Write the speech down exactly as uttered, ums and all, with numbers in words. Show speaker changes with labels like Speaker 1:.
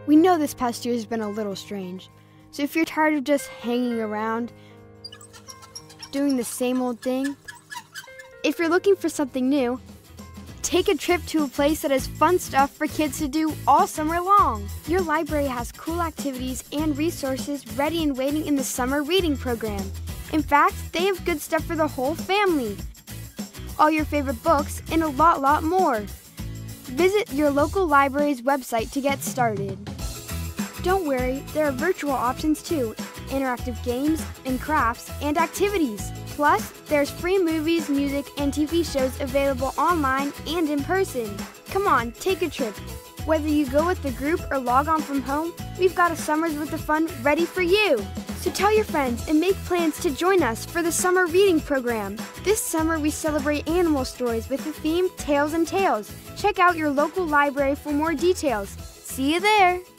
Speaker 1: We know this past year has been a little strange, so if you're tired of just hanging around, doing the same old thing, if you're looking for something new, take a trip to a place that has fun stuff for kids to do all summer long. Your library has cool activities and resources ready and waiting in the summer reading program. In fact, they have good stuff for the whole family. All your favorite books and a lot, lot more. Visit your local library's website to get started. Don't worry, there are virtual options too, interactive games and crafts and activities. Plus, there's free movies, music, and T V shows available online and in person. Come on, take a trip. Whether you go with the group or log on from home, we've got a summer's worth of fun ready for you. So tell your friends and make plans to join us for the summer reading program. This summer we celebrate animal stories with the theme Tales and Tales. Check out your local library for more details. See you there!